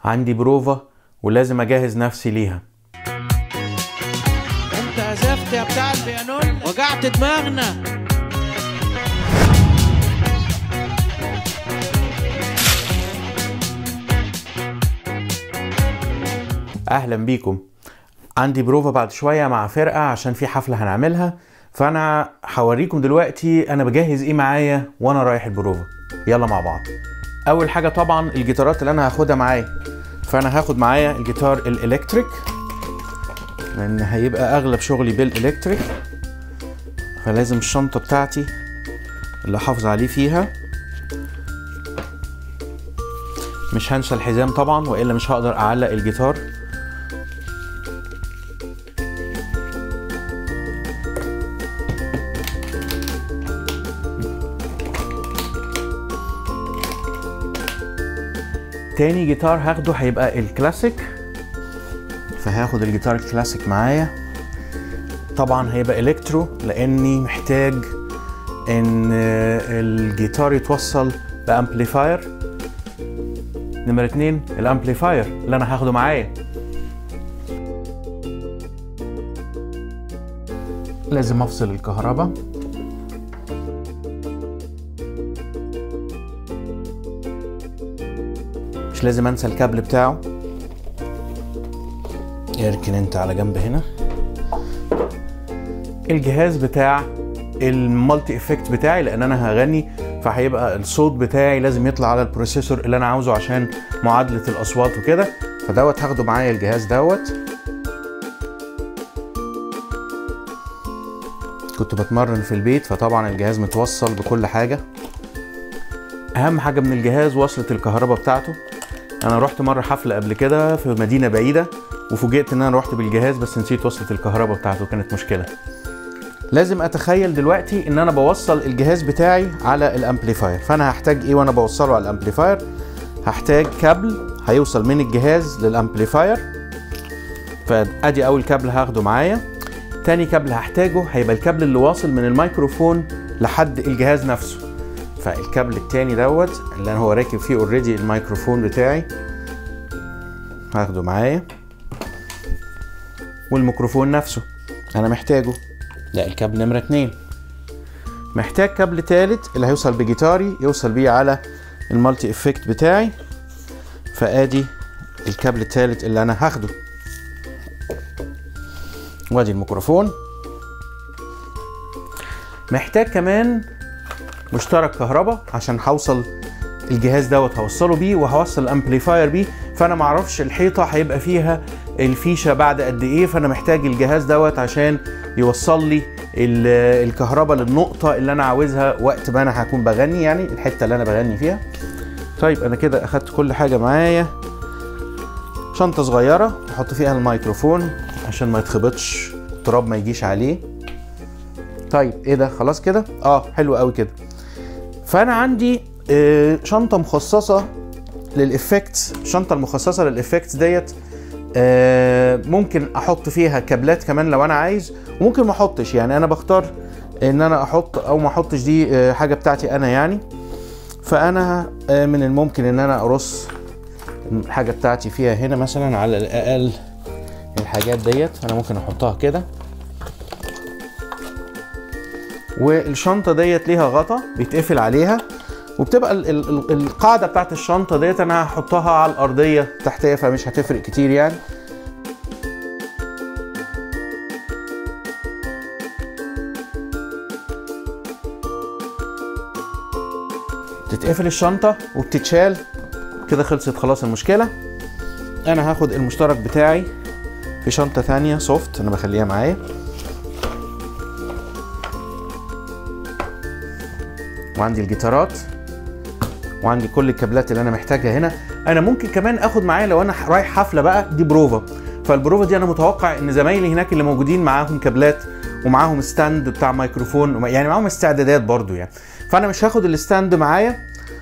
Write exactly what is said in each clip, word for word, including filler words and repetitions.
عندي بروفا ولازم اجهز نفسي ليها. انت عزفت يا بتاع البيانون، وجعت دماغنا. اهلا بيكم. عندي بروفا بعد شويه مع فرقه عشان في حفله هنعملها، فانا هوريكم دلوقتي انا بجهز ايه معايا وانا رايح البروفا. يلا مع بعض. اول حاجه طبعا الجيتارات اللي انا هاخدها معايا، فانا هاخد معايا الجيتار الالكتريك لان هيبقى اغلب شغلي بالالكتريك، فلازم الشنطه بتاعتي اللي احافظ عليه فيها. مش هنسى الحزام طبعا والا مش هقدر اعلق الجيتار. تاني جيتار هاخده هيبقى الكلاسيك، فهاخد الجيتار الكلاسيك معايا. طبعا هيبقى الكترو لاني محتاج ان الجيتار يتوصل بامبليفاير. نمرة اتنين الامبليفاير اللي انا هاخده معايا لازم افصل الكهرباء. مش لازم انسى الكابل بتاعه، اركن انت على جنب هنا. الجهاز بتاع المالتي افكت بتاعي لان انا هغني، فهيبقى الصوت بتاعي لازم يطلع على البروسيسور اللي انا عاوزه عشان معادلة الاصوات وكده، فدوت هاخده معايا الجهاز دوت. كنت بتمرن في البيت فطبعا الجهاز متوصل بكل حاجة. اهم حاجة من الجهاز وصلة الكهرباء بتاعته. انا رحت مرة حفلة قبل كده في مدينة بعيدة وفوجئت ان انا رحت بالجهاز بس نسيت وصلة الكهرباء بتاعته، كانت مشكلة. لازم اتخيل دلوقتي ان انا بوصل الجهاز بتاعي على الامبليفاير، فانا هحتاج ايه وانا بوصله على الامبليفاير؟ هحتاج كابل هيوصل من الجهاز للامبليفاير، فادي اول كابل هاخده معايا. تاني كابل هحتاجه هيبقى الكابل اللي واصل من الميكروفون لحد الجهاز نفسه، فالكابل التاني دوت اللي انا هو راكب فيه اوريدي الميكروفون بتاعي هاخده معايا. والميكروفون نفسه انا محتاجه، ده الكابل نمرة اتنين. محتاج كابل تالت اللي هيوصل بجيتاري يوصل بيه على المالتي افكت بتاعي، فادي الكابل التالت اللي انا هاخده. وادي الميكروفون. محتاج كمان مشترك كهرباء عشان هوصل الجهاز دوت هوصله بيه وهوصل الامبليفاير بيه، فانا معرفش الحيطة هيبقى فيها الفيشة بعد قد ايه، فانا محتاج الجهاز دوت عشان يوصل لي الكهرباء للنقطة اللي انا عاوزها وقت ما انا هكون بغني، يعني الحتة اللي انا بغني فيها. طيب انا كده اخدت كل حاجة معايا. شنطة صغيرة احط فيها الميكروفون عشان ما يتخبطش التراب ما يجيش عليه. طيب ايه ده؟ خلاص كده؟ اه حلو قوي كده. فانا عندي آه شنطة مخصصة للإفكتس. الشنطة المخصصة للإفكتس ديت آه ممكن احط فيها كابلات كمان لو انا عايز، وممكن ما احطش، يعني انا بختار ان انا احط او ما احطش، دي آه حاجة بتاعتي انا يعني. فانا آه من الممكن ان انا ارص الحاجة بتاعتي فيها هنا مثلا على الاقل الحاجات ديت، فانا ممكن احطها كده. والشنطة ديت ليها غطا بيتقفل عليها، وبتبقى ال ال القاعدة بتاعت الشنطة ديت انا هحطها على الارضية تحتيها، فمش هتفرق كتير يعني. تتقفل الشنطة وبتتشال كده، خلصت خلاص المشكلة. انا هاخد المشترك بتاعي في شنطة ثانية سوفت انا بخليها معايا، وعندي الجيتارات وعندي كل الكابلات اللي انا محتاجها هنا. انا ممكن كمان اخد معايا لو انا رايح حفله بقى، دي بروفا، فالبروفا دي انا متوقع ان زمايلي هناك اللي موجودين معاهم كابلات ومعاهم ستاند بتاع ميكروفون، يعني معاهم استعدادات برضو يعني. فانا مش هاخد الستاند معايا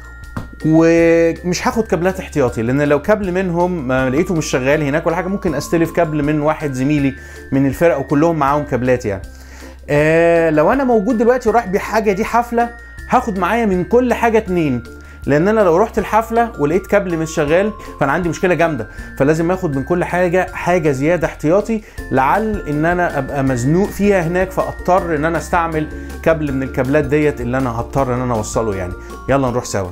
ومش هاخد كابلات احتياطي، لان لو كابل منهم ما لقيته مش شغال هناك ولا حاجه ممكن استلف كابل من واحد زميلي من الفرقه وكلهم معاهم كابلات يعني. آه لو انا موجود دلوقتي ورايح بحاجه دي حفله هاخد معايا من كل حاجه اتنين، لان انا لو رحت الحفله ولقيت كابل مش شغال فانا عندي مشكله جامده، فلازم اخد من كل حاجه حاجه زياده احتياطي لعل ان انا ابقى مزنوق فيها هناك، فاضطر ان انا استعمل كابل من الكابلات ديت اللي انا هضطر ان انا اوصله يعني. يلا نروح سوا.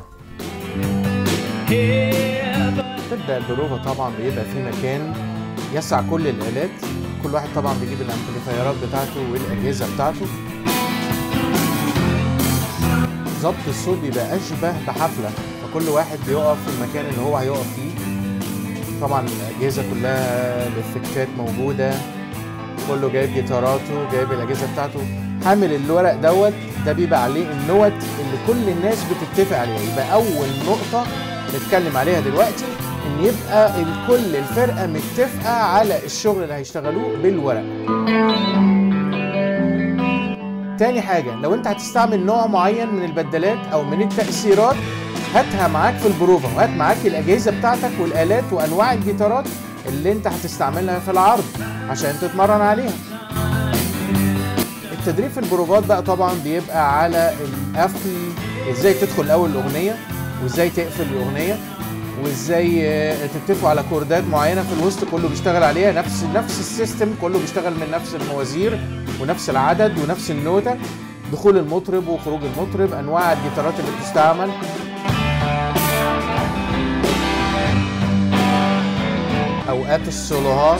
تبدا البروفه طبعا بيبقى في مكان يسع كل الالات، كل واحد طبعا بيجيب الامبليفايرات بتاعته والاجهزه بتاعته. ظبط الصوت بيبقى اشبه بحفله، فكل واحد بيقف في المكان اللي هو هيقف فيه. طبعا الاجهزه كلها الافكتات موجوده، كله جايب جيتاراته، جايب الاجهزه بتاعته، حامل الورق دوت ده بيبقى عليه النوت اللي كل الناس بتتفق عليها. يبقى اول نقطه نتكلم عليها دلوقتي ان يبقى الكل الفرقه متفقه على الشغل اللي هيشتغلوه بالورق. تاني حاجه، لو انت هتستعمل نوع معين من البدلات او من التأثيرات هاتها معاك في البروفه، وهات معاك الاجهزه بتاعتك والالات وانواع الجيتارات اللي انت هتستعملها في العرض عشان تتمرن عليها. التدريب في البروفات بقى طبعا بيبقى على القفل، ازاي تدخل اول الاغنيه وازاي تقفل الاغنيه وازاي تتفقوا على كوردات معينه في الوسط كله بيشتغل عليها، نفس نفس السيستم كله بيشتغل من نفس الموازير ونفس العدد ونفس النوته، دخول المطرب وخروج المطرب، انواع الجيتارات اللي بتستعمل. اوقات السولوهات،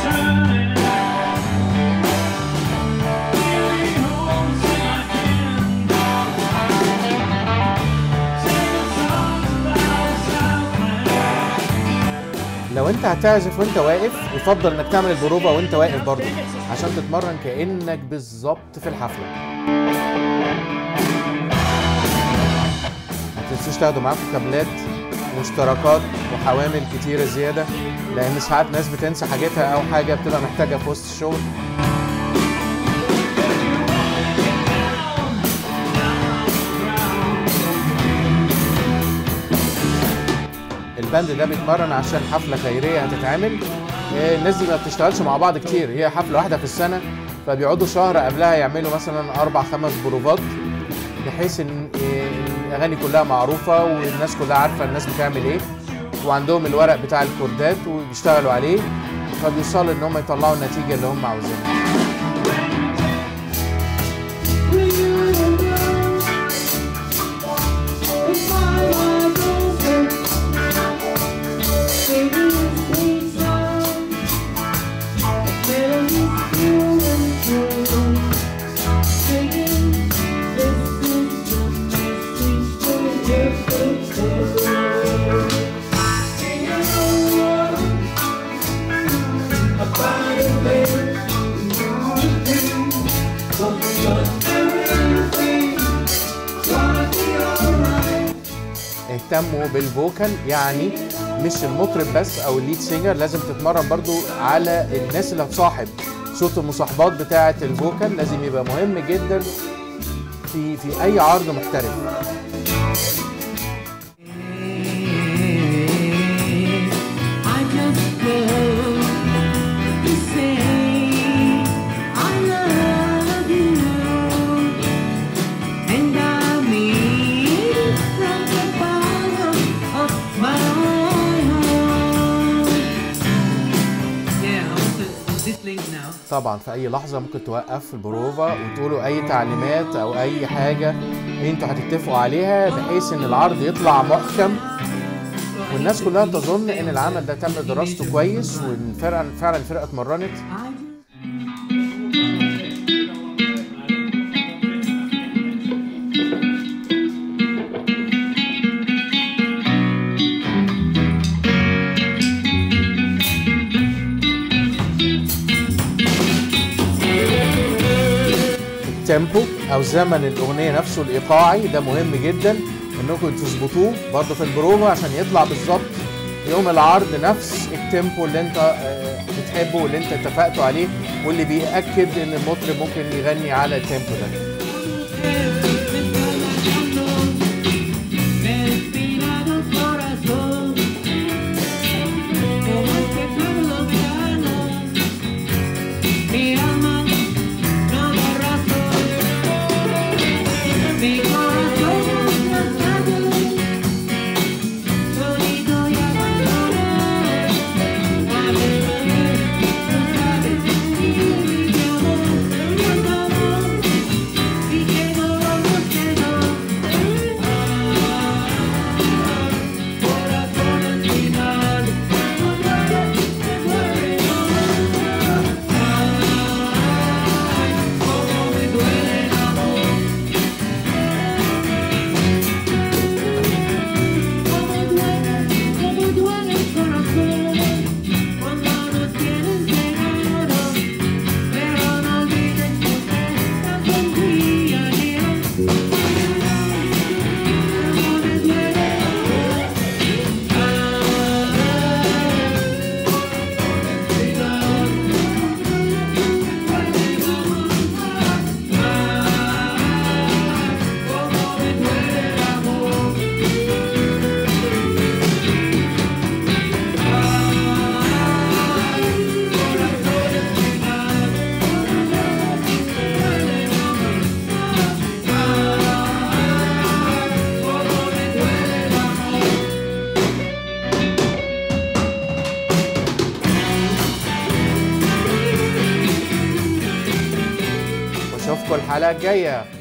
لو انت هتعزف وانت واقف يفضل انك تعمل البروفه وانت واقف برضه عشان تتمرن كانك بالظبط في الحفله. ما تنسوش تاخدوا معاكم كابلات واشتراكات وحوامل كتيره زياده، لان ساعات ناس بتنسى حاجتها او حاجه بتبقى محتاجه في وسط الشغل. الباند ده بيتمرن عشان حفله خيريه هتتعمل. الناس دي ما بتشتغلش مع بعض كتير، هي حفله واحده في السنه، فبيقعدوا شهر قبلها يعملوا مثلا اربع خمس بروفات بحيث ان الاغاني كلها معروفه والناس كلها عارفه الناس بتعمل ايه، وعندهم الورق بتاع الكوردات وبيشتغلوا عليه، فبيوصلوا ان هم يطلعوا النتيجه اللي هم عاوزينها. اهتموا بالفوكال، يعني مش المطرب بس او الليد سينجر، لازم تتمرن برضو على الناس اللي هتصاحب. صوت المصاحبات بتاعه الفوكال لازم يبقى مهم جدا في في اي عرض محترف. طبعا في اي لحظه ممكن توقف البروفا وتقولوا اي تعليمات او اي حاجه انتوا هتتفقوا عليها بحيث ان العرض يطلع محكم والناس كلها تظن ان العمل ده تم دراسته كويس وان فعلا فعلا الفرقه اتمرنت. التيمبو او زمن الاغنيه نفسه الايقاعي ده مهم جدا انكم تظبطوه برضه في البروفا عشان يطلع بالظبط يوم العرض نفس التيمبو اللي انت بتحبه واللي انت اتفقتوا عليه واللي بيأكد ان المطرب ممكن يغني على التيمبو ده. اشوفكم الحلقه الجايه.